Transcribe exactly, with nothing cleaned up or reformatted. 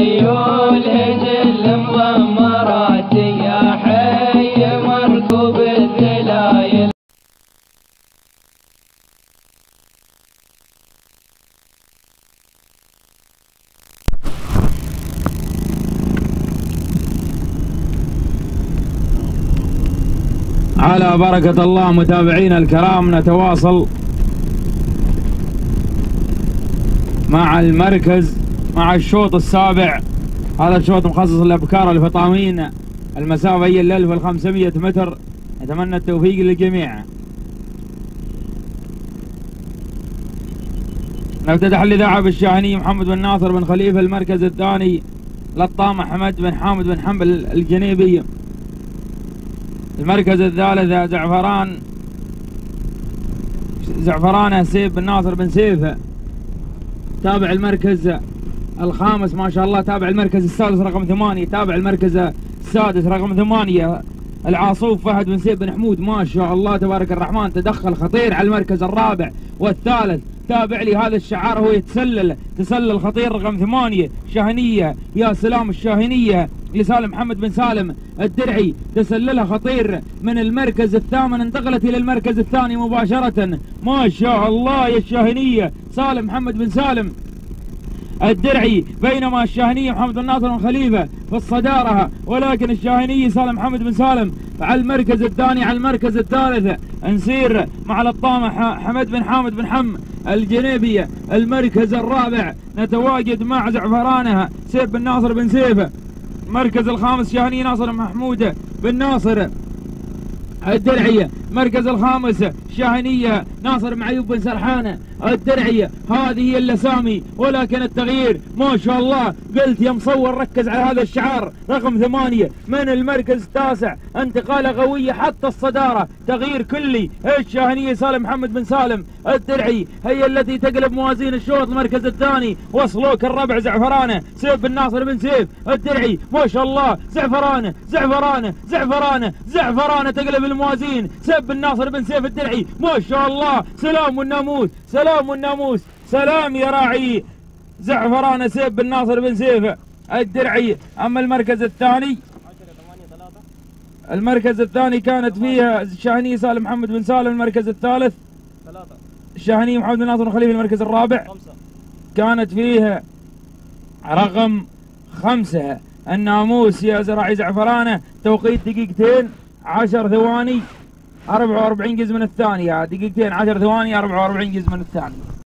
خيول هجل مضمرات يا حي مركوب الذلايل. على بركة الله متابعينا الكرام، نتواصل مع المركز مع الشوط السابع. هذا الشوط مخصص للأبكار الفطامين، المسافة هي ال ألف وخمسمائة متر. نتمنى التوفيق للجميع. نفتتح الإذاعة بالشاهني محمد بن ناصر بن خليفة. المركز الثاني لطام أحمد بن حامد بن حنبل الجنيبي. المركز الثالث زعفران زعفرانه سيف بن ناصر بن سيف. تابع المركز الخامس ما شاء الله، تابع المركز السادس رقم ثمانية، تابع المركز السادس رقم ثمانية العاصوف فهد بن سيف بن حمود. ما شاء الله تبارك الرحمن، تدخل خطير على المركز الرابع والثالث. تابع لي هذا الشعار هو يتسلل تسلل خطير رقم ثمانية شاهنية. يا سلام، الشاهنية لسالم محمد بن سالم الدرعي، تسللها خطير من المركز الثامن، انتقلت الى المركز الثاني مباشرة. ما شاء الله يا الشاهنية سالم محمد بن سالم الدرعي، بينما الشاهنية محمد بن ناصر بن خليفة في الصدارة، ولكن الشاهنية سالم محمد بن سالم على المركز الثاني. على المركز الثالث نسير مع لطامة حمد بن حامد بن حم الجنيبية. المركز الرابع نتواجد مع زعفرانها سيف بن ناصر بن سيف. المركز الخامس شاهنية ناصر محمود بن ناصر الدرعية. المركز الخامس شاهنية ناصر معيوب بن سرحانة الدرعية. هذه هي الاسامي، ولكن التغيير ما شاء الله. قلت يا مصور ركز على هذا الشعار رقم ثمانية من المركز التاسع، انتقاله قوية حتى الصدارة، تغيير كلي. الشاهنية سالم محمد بن سالم الدرعي هي التي تقلب موازين الشوط. المركز الثاني وصلوك الربع زعفرانه سيف بن ناصر بن سيف الدرعي. ما شاء الله زعفرانه زعفرانه زعفرانه زعفرانه تقلب الموازين. سيف بن ناصر بن سيف الدرعي ما شاء الله. سلام والناموس سلام والناموس سلام يا راعي زعفران سيف بن ناصر بن سيف الدرعي. اما المركز الثاني المركز الثاني كانت فيها الشاهنية سالم محمد بن سالم. المركز الثالث الشاهنية محمد بن ناصر بن خليفة. المركز الرابع كانت فيها رقم خمسة الناموس يا زراعي زعفرانه. توقيت دقيقتين عشر ثواني أربعة وأربعين جزء من الثانية. دقيقتين عشر ثواني أربعة وأربعين جزء من الثانية.